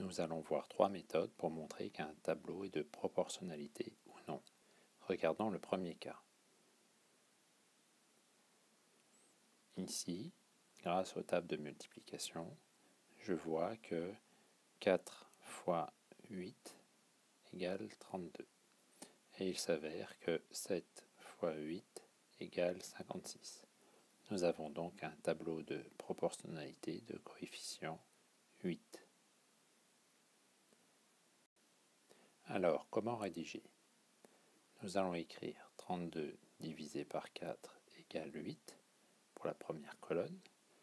Nous allons voir trois méthodes pour montrer qu'un tableau est de proportionnalité ou non. Regardons le premier cas. Ici, grâce aux tables de multiplication, je vois que 4 fois 8 égale 32. Et il s'avère que 7 fois 8 égale 56. Nous avons donc un tableau de proportionnalité de coefficient 8. Alors, comment rédiger? Nous allons écrire 32 divisé par 4 égale 8 pour la première colonne,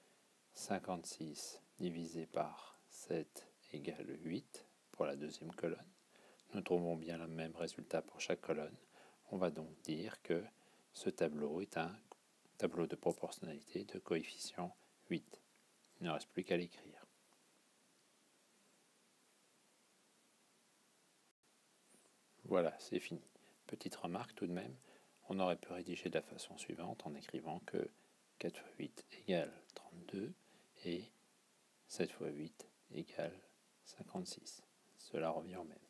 56 divisé par 7 égale 8 pour la deuxième colonne. Nous trouvons bien le même résultat pour chaque colonne. On va donc dire que ce tableau est un tableau de proportionnalité de coefficient 8. Il ne reste plus qu'à l'écrire. Voilà, c'est fini. Petite remarque tout de même, on aurait pu rédiger de la façon suivante en écrivant que 4 fois 8 égale 32 et 7 fois 8 égale 56. Cela revient au même.